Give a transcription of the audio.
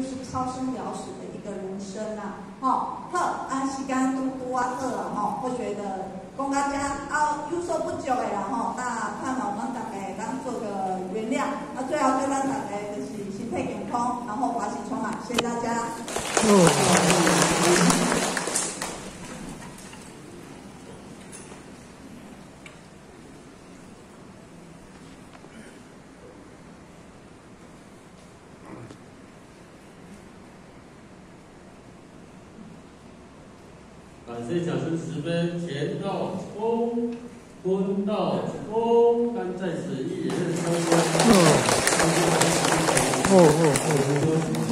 就是超生了死的一个人生啊。好，时间拄好啊，我觉得讲到这有所不足的啦那盼望我们大家当做个原谅。最后对咱大家就是身体健康，然后欢喜充满，谢谢大家。 感谢讲师慈悲，前道空，坤道空，但在此一人参观。